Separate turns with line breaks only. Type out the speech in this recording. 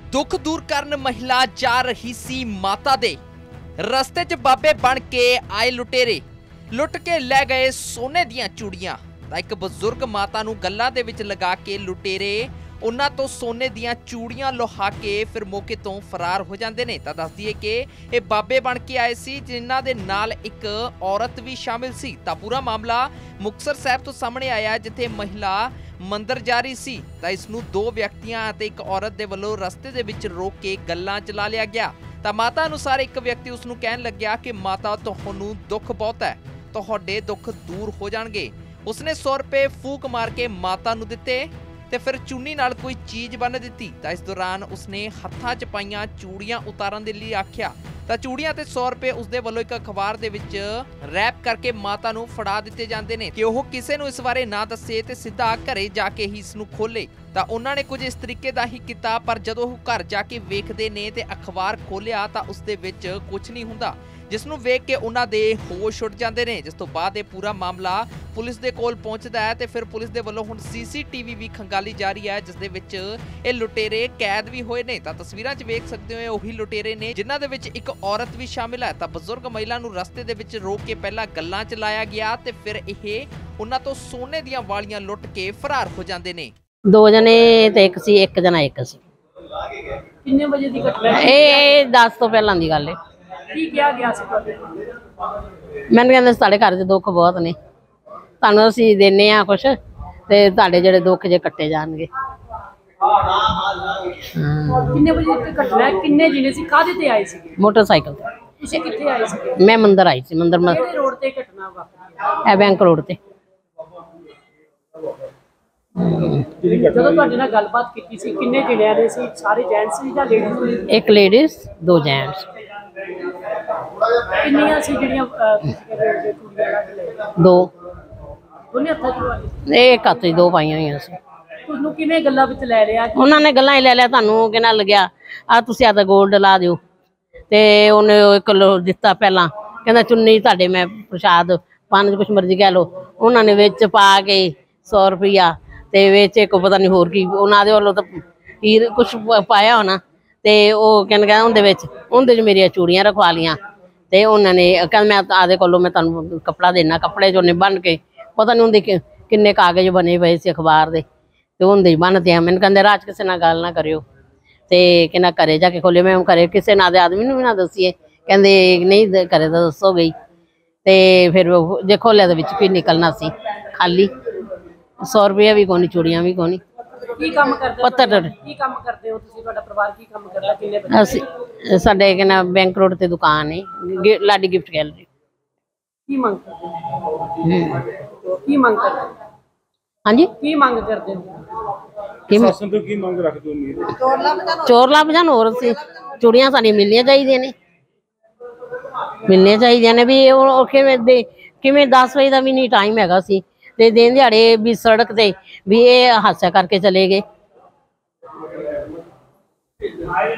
दुख दूर करन महिला जा रही सी माता दे रस्ते च बाबे बन के आए लुटेरे लुट के लै गए सोने दियां चूड़ियां। तां एक बजुर्ग माता नूं गल्लां दे विच लगा के लुटेरे उन्हां तो सोने दियां चूड़ियां लुहा के फिर मौके तो फरार हो जाते हैं। तो दस दिए कि ये बाबे बन के आए सी जिन्हां दे नाल एक औरत भी शामिल सी। तां पूरा मामला मुक्तसर साहिब तो सामने आया जिथे महिला मंदिर जा रही सी तां इसनूं दो व्यक्तियां ते एक औरत दे वल्लों रस्ते दे विच रोक के गल्लां च ला लिया गया। तां माता अनुसार एक व्यक्ति उसनूं कहण लग्या कि माता तुहानूं दुख बहुत है, तुहाडे दुख दूर हो जाणगे। उसने 100 रुपए फूक मार के माता नूं दित्ते ते फिर चुन्नी नाल कोई चीज बन दी। तां इस दौरान उसने हत्थां च पाईयां चूड़ियां उतारन दे लई आख्या तां चूड़ियां ते 100 रुपए उसदे वल्लों एक अखबार दे विच रैप करके माता नूं फड़ा दित्ते जांदे ने कि ओह किसे नूं इस बारे ना दस्से ते सिद्धा घरे जाके ही इस नूं खोले। तां उन्हां ने कुछ इस तरीके दा ही कीता, पर जदों ओह घर जाके वेखदे ने ते अखबार खोलिया तां उसदे विच कुछ नहीं हुंदा, जिसनूं वेख के उन्हां दे होश उड़ जांदे ने। जिस तों बाद ये पूरा मामला पुलिस दे कोल पहुंचदा है ते फिर पुलिस दे वल्लों हुण CCTV भी खंगाली जा रही है, जिस दे विच ये लुटेरे कैद भी होए ने। तां तस्वीरां 'च वेख सकदे हो ओही लुटेरे ने जिन्हां दे विच एक औरत भी शामिल है। तां बजुर्ग महिला नूं रस्ते दे विच रोक के पहला गल्लां च लाया गया ते फिर इह उन्हां तो सोने दियां वालियां लुट के फरार हो जांदे ने।
दो जने ते एक जना एक सी।
किन्ने बजे दी घटना है?
ਇਹ 10 ਤੋਂ ਪਹਿਲਾਂ ਦੀ ਗੱਲ ਹੈ।
ਕੀ ਕਿਹਾ ਗਿਆ ਸੀ ਤੁਹਾਡੇ?
ਮੈਨੂੰ ਕਹਿੰਦੇ ਸਾਡੇ ਘਰ 'ਚ ਦੁੱਖ ਬਹੁਤ ਨੇ, ਤੁਹਾਨੂੰ ਅਸੀਂ ਦਿੰਨੇ ਆ ਕੁਛ ਤੇ ਤੁਹਾਡੇ ਜਿਹੜੇ ਦੁੱਖ ਜੇ ਕੱਟੇ ਜਾਣਗੇ।
ਕਿੰਨੇ ਵਜੇ ਦੀ ਘਟਨਾ ਹੈ? ਕਿੰਨੇ ਜਿਨੇ ਸੀ? ਕਾਹਦੇ ਤੇ ਆਏ ਸੀਗੇ?
ਮੋਟਰਸਾਈਕਲ ਤੇ।
ਤੁਸੀਂ ਕਿੱਥੇ ਆਏ ਸੀਗੇ?
ਮੈਂ ਮੰਦਰ ਆਈ ਸੀ। ਮੰਦਰ
ਕਿਹੜੇ ਰੋਡ ਤੇ ਘਟਨਾ ਵਾਪਰੀ?
ਇਹ ਬੈਂਕ ਰੋਡ ਤੇ।
ਜਦੋਂ ਤੁਹਾਡੇ ਨਾਲ ਗੱਲਬਾਤ ਕੀਤੀ ਸੀ ਕਿੰਨੇ ਜਣਿਆਂ ਦੇ ਸੀ? ਸਾਰੇ ਜੈਂਟਸ ਸੀ ਜਾਂ ਲੇਡੀਜ਼ ਸੀ?
ਇੱਕ ਲੇਡੀਜ਼, ਦੋ ਜੈਂਟਸ।
ਕਿੰਨੀਆਂ ਸੀ ਜਿਹੜੀਆਂ ਕੁੜੀਆਂ ਲੈ?
ਦੋ।
ਦੋਨੇ ਹੱਥਾਂ 'ਚ ਵਾਲੀ?
ਇਹ ਇੱਕ ਹੱਥ 'ਚ ਦੋ ਪਾਈਆਂ ਹੋਈਆਂ ਸੀ।
ਤੁਹਾਨੂੰ ਕਿਵੇਂ ਗੱਲਾਂ ਵਿੱਚ ਲੈ ਲਿਆ?
ਉਹਨਾਂ ਨੇ ਗੱਲਾਂ ਹੀ ਲੈ ਲਿਆ, ਤੁਹਾਨੂੰ ਕਿਹਨਾਂ ਲੱਗਿਆ ਆ ਤੁਸੀਂ ਆਦਾ ਗੋਲਡ ਲਾ ਦਿਓ ਤੇ ਉਹਨੇ ਇੱਕ ਦਿੱਤਾ ਪਹਿਲਾਂ, ਕਹਿੰਦਾ ਚੁੰਨੀ ਤੁਹਾਡੇ ਮੈਂ ਪ੍ਰਸ਼ਾਦ ਪਾਣ ਕੁਛ ਮਰਜ਼ੀ ਕਹਿ ਲਓ। ਉਹਨਾਂ ਨੇ ਵਿੱਚ ਪਾ ਕੇ 100 ਰੁਪਈਆ ਤੇ ਵਿੱਚ ਇੱਕ ਪਤਾ ਨਹੀਂ ਹੋਰ ਕੀ ਉਹਨਾਂ ਦੇ ਵੱਲੋਂ ਤਾਂ ਹੀਰ ਕੁਛ ਪਾਇਆ ਹੋਣਾ ਤੇ ਉਹ ਕਹਿੰਦਾ ਉਹਦੇ 'ਚ ਮੇਰੀਆਂ ਚੂੜੀਆਂ ਰਖਵਾ ਲੀਆਂ ਤੇ ਉਹਨਾਂ ਨੇ ਕਹਿੰਦਾ ਮੈਂ ਆਦੇ ਕੋਲੋਂ ਮੈਂ ਤੁਹਾਨੂੰ ਕੱਪੜਾ ਦੇਣਾ। ਕੱਪੜੇ 'ਚ ਉਹਨੇ ਬੰਨ ਕੇ ਪਤਾ ਨਹੀਂ ਹੁੰਦੀ ਕਿੰਨੇ ਕਾਗਜ਼ ਬਣੇ ਪਏ ਸੀ ਅਖਬਾਰ ਦੇ ਤੇ ਉਹਦੇ ਬੰਨ੍ਹਦੇ ਆ। ਮੈਨੂੰ ਕਹਿੰਦੇ ਰਾਜ ਕਿਸੇ ਨਾਲ ਗੱਲ ਨਾ ਕਰਿਓ ਤੇ ਕਿੰਨਾ ਘਰੇ ਜਾ ਕੇ ਖੋਲੇ। ਮੈਂ ਘਰੇ ਕਿਸੇ ਨਾਲ ਦੇ ਆਦਮੀ ਨੂੰ ਵੀ ਨਾ ਦੱਸੀਏ, ਕਹਿੰਦੇ ਨਹੀਂ ਘਰੇ ਤਾਂ ਦੱਸੋ ਗਈ ਤੇ ਫਿਰ ਜੇ ਖੋਲਿਆ ਦੇ ਵਿੱਚ ਕੀ ਨਿਕਲਣਾ ਸੀ? ਖਾਲੀ 100 ਰੁਪਇਆ ਵੀ ਕੋਨੀ, ਚੂੜੀਆਂ ਵੀ ਕੋਨੀ।
ਕੀ ਕੰਮ ਕਰਦੇ?
ਪੱਤਰ।
ਕੀ ਕੰਮ ਕਰਦੇ ਹੋ ਤੁਸੀਂ? ਤੁਹਾਡਾ ਪਰਿਵਾਰ ਕੀ ਕੰਮ ਕਰਦਾ? ਕਿੰਨੇ ਬੱਚੇ?
ਅਸੀਂ ਸਾਡੇ ਕਹਿੰਦਾ ਬੈਂਕ ਰੋਡ ਤੇ ਦੁਕਾਨ ਹੈ, ਲਾਡੀ ਗਿਫਟ ਗੈਲਰੀ।
ਕੀ ਮੰਗ ਕਰਦੇ ਹੋ? ਕੀ ਮੰਗ ਕਰਦੇ ਹੋ?
ਹਾਂਜੀ,
ਕੀ ਮੰਗ ਕਰਦੇ ਹੋ?
ਪ੍ਰਸ਼ਾਸਨ ਤੋਂ ਕੀ ਮੰਗ ਰੱਖਦੇ ਹੋ?
ਚੋਰ ਲੱਭ ਜਾਣ ਹੋਰ ਸੀ। ਚੂੜੀਆਂ ਸਾਡੀਆਂ ਮਿਲਣੀਆਂ ਚਾਹੀਦੀਆਂ ਨੇ, ਮਿਲਣੀਆਂ ਚਾਹੀਦੀਆਂ ਨੇ ਵੀ ਉਹ ਕਿਵੇਂ 10 ਵਜੇ ਦਾ ਵੀ ਨਹੀਂ ਟਾਈਮ ਹੈਗਾ ਸੀ ਤੇ ਦਿਨ ਦਿਹਾੜੇ ਵੀ ਸੜਕ ਤੇ ਵੀ ਇਹ ਹਾਦਸਾ ਕਰਕੇ ਚਲੇ ਗਏ।